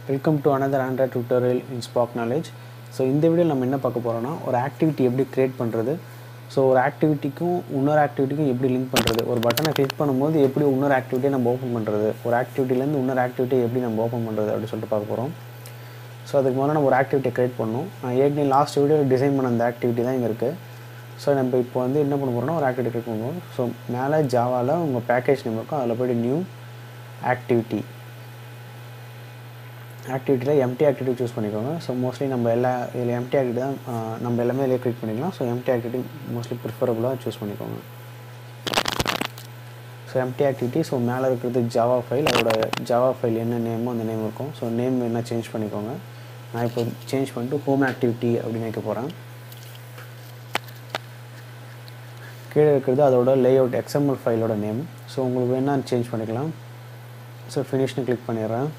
Welcome to another Android tutorial in Spark Knowledge. So இந்த வீடியோவில் நம்ம என்ன பார்க்க போகிறோம்னா ஒரு ஆக்டிவிட்டி எப்படி க்ரியேட் பண்ணுறது, ஸோ ஒரு ஆக்டிவிட்டிக்கும் இன்னொரு ஆக்டிவிட்டிக்கும் எப்படி லிங்க் பண்ணுறது, ஒரு பட்டனை கிளிக் பண்ணும்போது எப்படி இன்னொரு ஆக்டிவிட்டியை நம்ம ஓப்பன் பண்ணுறது, ஒரு ஆக்டிவிட்டிலேருந்து இன்னொரு ஆக்டிவிட்டியை எப்படி நம்ம ஓப்பன் பண்ணுறது அப்படின்னு சொல்லிட்டு பார்க்க போகிறோம். ஸோ அதுக்கு முதல்ல நம்ம ஒரு ஆக்டிவிட்டியை க்ரியேட் பண்ணணும். நான் ஏற்கனவே லாஸ்ட் வீடியோ டிசைன் பண்ண அந்த ஆக்டிவிட்டி தான் இங்கே இருக்குது. ஸோ நம்ம இப்போ வந்து என்ன பண்ண போகிறோம்னா ஒரு ஆக்டிவிட்டி க்ரியேட் பண்ணுவோம். ஸோ மேலே ஜாவாவில் உங்கள் பேக்கேஜ் நேம் இருக்கும், அதில் போய்ட்டு நியூ ஆக்டிவிட்டியில் எம்டி ஆக்டிவிட்டி சூஸ் பண்ணிக்கோங்க. ஸோ மோஸ்ட்லி நம்ம இதில் எம்டி ஆக்டிவிட்டி தான் நம்ம எல்லாமே இதில் கிளிக் பண்ணிக்கலாம். ஸோ எம்டி ஆக்டிவிட்டி மோஸ்ட்லி ப்ரிஃபரபுளாக சூஸ் பண்ணிக்கோங்க. ஸோ எம்டி ஆக்டிவிட்டி, ஸோ மேலே இருக்கிறது ஜாவா ஃபைல், அதோட ஜாவா ஃபைல் என்ன நேமோ அந்த நேம் இருக்கும். ஸோ நேம் என்ன சேஞ்ச் பண்ணிக்கோங்க. நான் இப்போ சேஞ்ச் பண்ணிட்டு ஹோம் ஆக்டிவிட்டி அப்படின்னு வைக்க போகிறேன். கீழே இருக்கிறது அதோட லேஅவுட் XML ஃபைலோட நேம். ஸோ உங்களுக்கு வேணால் சேஞ்ச் பண்ணிக்கலாம். ஸோ ஃபினிஷ்னு கிளிக் பண்ணிடுறேன்.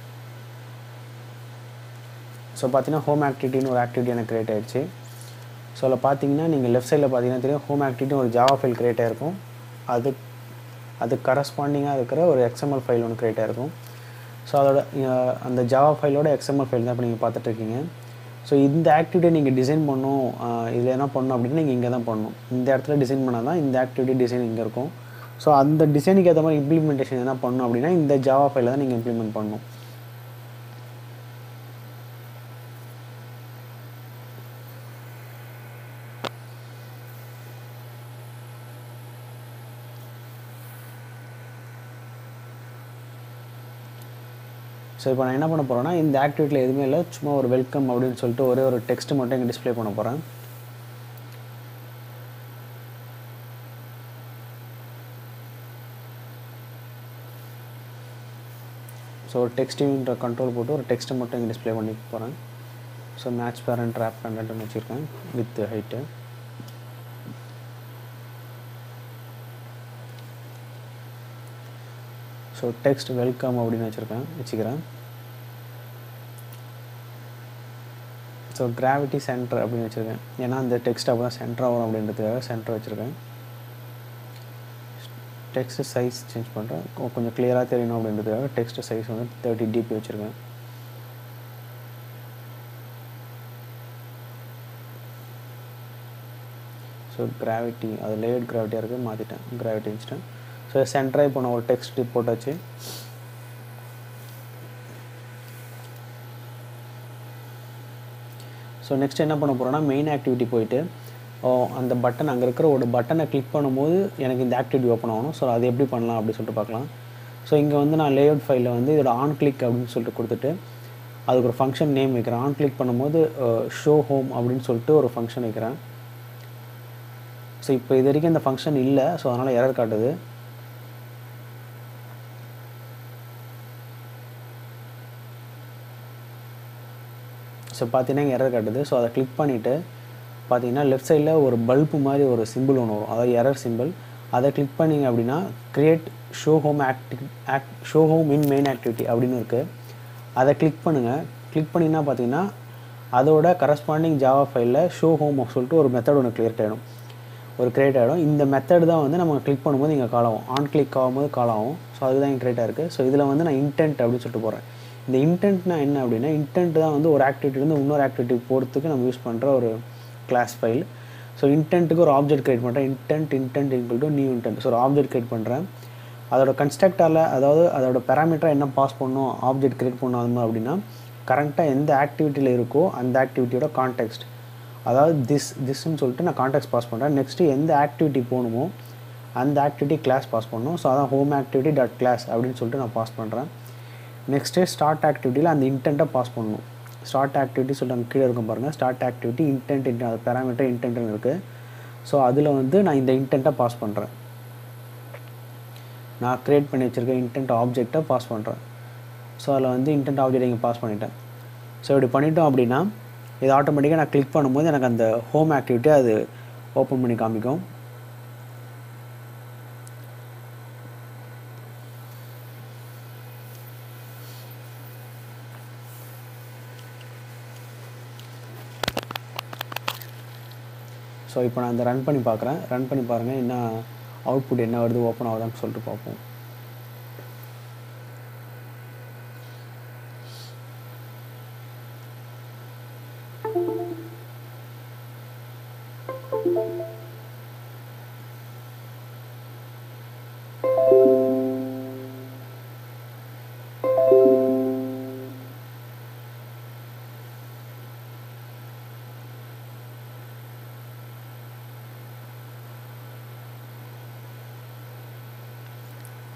ஸோ பார்த்தீங்கன்னா ஹோம் ஆக்டிவிட்டின்னு ஒரு ஆக்டிவிட்டி எனக்கு க்ரியேட் ஆகிடுச்சு. ஸோ அதில் பார்த்தீங்கன்னா நீங்கள் லெஃப்ட் சைடில் பார்த்தீங்கன்னா தெரியும் ஹோம் ஆக்டிவிட்டி ஒரு ஜாவா ஃபைல் க்ரியேட் ஆகிருக்கும். அது கரஸ்பாண்டிங்காக இருக்கிற ஒரு XML ஃபைல் ஒன்று க்ரியேட் ஆகிருக்கும். ஸோ அதோட அந்த ஜாவா ஃபைலோட XML ஃபைல் தான் இப்போ நீங்கள் பார்த்துட்ருக்கீங்க. ஸோ இந்த ஆக்டிவிட்டியை நீங்கள் டிசைன் பண்ணணும், இதில் என்ன பண்ணணும் அப்படின்னா நீங்கள் இங்கே தான் பண்ணணும். இந்த இடத்துல டிசைன் பண்ணால் தான் இந்த ஆக்டிவிட்டி டிசைன் இங்கே இருக்கும். ஸோ அந்த டிசைனுக்கு ஏற்ற மாதிரி இம்ப்ளிமெண்டேஷன் என்ன பண்ணணும் அப்படின்னா இந்த ஜாவா ஃபைலை தான் நீங்கள் இம்ப்ளிமெண்ட் பண்ணணும். ஸோ இப்போ நான் என்ன பண்ண போகிறேன்னா இந்த ஆக்டிவிட்டியில் எதுவுமே இல்லை, சும்மா ஒரு வெல்கம் அப்படின்னு சொல்லிட்டு ஒரே ஒரு டெக்ஸ்ட் மட்டும் இங்கே டிஸ்பிளே பண்ண போகிறேன். ஸோ ஒரு டெக்ஸ்ட்டுன்ற கண்ட்ரோல் போட்டு ஒரு டெக்ஸ்ட்டை மட்டும் இங்கே டிஸ்பிளே பண்ணி போகிறேன். ஸோ மேட்ச் பேரண்ட் ரேப் கண்டென்ட்னு வச்சுருக்கேன் with height. So text welcome அப்படின்னு வச்சுக்கிறேன். ஸோ கிராவிட்டி சென்டர் அப்படின்னு வச்சுருக்கேன், ஏன்னா அந்த டெக்ஸ்ட் அப்போ தான் சென்டர் ஆகும் அப்படின்றதுக்காக சென்டர் வச்சுருக்கேன். டெக்ஸ்ட் சைஸ் சேஞ்ச் பண்ணுறேன், கொஞ்சம் கிளியராக தெரியணும் அப்படின்றதுக்காக டெக்ஸ்ட் சைஸ் வந்து 30 dp வச்சுருக்கேன். ஸோ கிராவிட்டி அது லேயர்ட் கிராவிட்டியாக இருக்குது, மாற்றிட்டேன் கிராவிட்டி வச்சுட்டேன். ஸோ சென்டராக இப்போ நான் ஒரு டெக்ஸ்ட் போட்டாச்சு. ஸோ நெக்ஸ்ட் என்ன பண்ண போகிறோன்னா மெயின் ஆக்டிவிட்டி போயிட்டு அந்த பட்டன் அங்கே இருக்கிற ஒரு பட்டனை கிளிக் பண்ணும்போது எனக்கு இந்த ஆக்டிவிட்டி ஓப்பன் ஆகணும். ஸோ அது எப்படி பண்ணலாம் அப்படின்னு சொல்லிட்டு பார்க்கலாம். ஸோ இங்கே வந்து நான் லேஅவுட் ஃபைலில் வந்து இதோட ஆன் கிளிக் அப்படின்னு சொல்லிட்டு கொடுத்துட்டு அதுக்கு ஒரு ஃபங்க்ஷன் நேம் வைக்கிறேன். ஆன் கிளிக் பண்ணும்போது ஷோ ஹோம் அப்படின்னு சொல்லிட்டு ஒரு ஃபங்க்ஷன் வைக்கிறேன். ஸோ இப்போ இது வரைக்கும் இந்த ஃபங்க்ஷன் இல்லை, ஸோ அதனால் எரர் காட்டுது. ஸோ பார்த்தீங்கன்னா எரர் காட்டுது. ஸோ அதை கிளிக் பண்ணிவிட்டு பார்த்தீங்கன்னா லெஃப்ட் சைடில் ஒரு பல்பு மாதிரி ஒரு சிம்பிள் ஒன்று வரும், அதாவது எரர் சிம்பிள். அதை கிளிக் பண்ணிங்க அப்படின்னா create show home in main activity அப்படின்னு இருக்குது. அதை கிளிக் பண்ணுங்கள். கிளிக் பண்ணிங்கன்னா பார்த்தீங்கன்னா அதோட கரஸ்பாண்டிங் ஜாவா ஃபைலில் ஷோ ஹோம் சொல்லிட்டு ஒரு மெத்தட் ஒன்று கிரியேட் ஆகிடும். இந்த மெத்தட் தான் வந்து நம்ம கிளிக் பண்ணும்போது இங்கே கால் ஆகும், ஆன் கிளிக் ஆகும்போது கால் ஆகும். ஸோ அதுதான் இங்கே கிரியேட் ஆகிருக்கு. ஸோ இதில் வந்து நான் இன்டென்ட் அப்படின்னு சொல்லிட்டு போகிறேன். இந்த இன்டென்ட்னா என்ன அப்படின்னா இன்டென்ட் தான் வந்து ஒரு ஆக்டிவிட்டிலேருந்து இன்னொரு ஆக்டிவிட்டி போகிறதுக்கு நம்ம யூஸ் பண்ணுற ஒரு கிளாஸ் ஃபைல். ஸோ இன்டென்ட்டுக்கு ஒரு ஆப்ஜெக்ட் கிரியேட் பண்ணுறேன். Intent equal to new intent. So ஒரு ஆப்ஜெக்ட் கிரியேட் பண்ணுறேன். அதோட கன்ஸ்ட்ரக்டரில் அதாவது அதோட பேராமீட்டராக என்ன பாஸ் பண்ணணும், ஆப்ஜெக்ட் கிரியேட் பண்ணணும் அப்படின்னா கரெக்டாக எந்த ஆக்டிவிட்டியில் இருக்கோ அந்த ஆக்டிவிட்டியோட கான்டெக்ஸ்ட், அதாவது திஸ்ன்னு சொல்லிட்டு நான் கான்டெக்ஸ்ட் பாஸ் பண்ணுறேன். நெக்ஸ்ட்டு எந்த ஆக்டிவிட்டி போகணுமோ அந்த ஆக்டிவிட்டி கிளாஸ் பாஸ் பண்ணணும். ஸோ அதான் ஹோம் ஆக்டிவிட்டி டாட் கிளாஸ் அப்படின்னு சொல்லிட்டு நான் பாஸ் பண்ணுறேன். நெக்ஸ்ட்டு ஸ்டார்ட் ஆக்டிவிட்டியில் அந்த இன்டென்ட்டை பாஸ் பண்ணணும். ஸ்டார்ட் ஆக்டிவிட்டி சொல்லிட்டு அங்கே கீழே இருக்கும் பாருங்கள், ஸ்டார்ட் ஆக்டிவிட்டி இன்டென்ட் அது பேராமீட்டர் இன்டென்ட்னு இருக்குது. ஸோ அதில் வந்து நான் இந்த இன்டென்ட்டை பாஸ் பண்ணுறேன். நான் க்ரியேட் பண்ணி வச்சுருக்கேன் இன்டென்ட் ஆப்ஜெக்டை பாஸ் பண்ணுறேன். ஸோ அதில் வந்து இன்டென்ட் ஆப்ஜெக்ட் இங்கே பாஸ் பண்ணிட்டேன். ஸோ இப்படி பண்ணிட்டோம் அப்படின்னா இது ஆட்டோமேட்டிக்காக நான் கிளிக் பண்ணும்போது எனக்கு அந்த ஹோம் ஆக்டிவிட்டியை அது ஓப்பன் பண்ணி காமிக்கும். ஸோ இப்போ நான் இந்த ரன் பண்ணி பார்க்குறேன். ரன் பண்ணி பாருங்கள் என்ன அவுட்புட் என்ன வருது, ஓப்பன் ஆகுதான்னு சொல்லிட்டு பார்ப்போம்.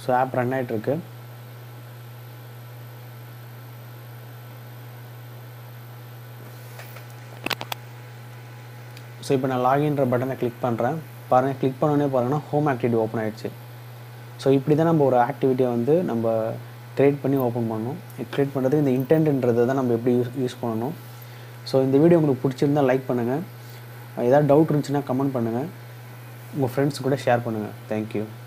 ஸோ ஆப் ரன் ஆகிட்டுருக்கு. ஸோ இப்போ நான் லாகின்ற பட்டனை கிளிக் பண்ணுறேன். பாருங்கள், கிளிக் பண்ணோன்னே பாருங்கன்னா ஹோம் ஆக்டிவிட்டி ஓப்பன் ஆகிடுச்சு. ஸோ இப்படி தான் நம்ம ஒரு ஆக்டிவிட்டியை வந்து நம்ம க்ரியேட் பண்ணி ஓப்பன் பண்ணணும். க்ரியேட் பண்ணுறதுக்கு இந்த இன்டென்ட்ன்றதை தான் நம்ம எப்படி யூஸ் பண்ணணும். ஸோ இந்த வீடியோ உங்களுக்கு பிடிச்சிருந்தால் லைக் பண்ணுங்கள். ஏதாவது டவுட் இருந்துச்சுன்னா கமெண்ட் பண்ணுங்கள். உங்கள் ஃப்ரெண்ட்ஸ் கூட ஷேர் பண்ணுங்கள். தேங்க்யூ.